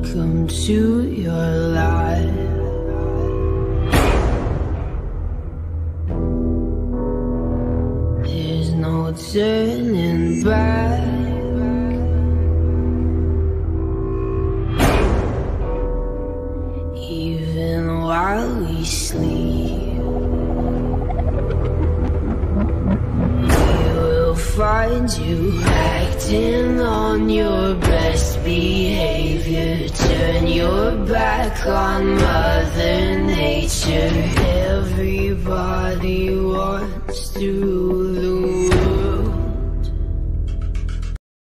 Welcome to your life. There's no turning back. Even while we sleep, we will find you acting on your best behavior. Turn your back on Mother Nature. Everybody wants to rule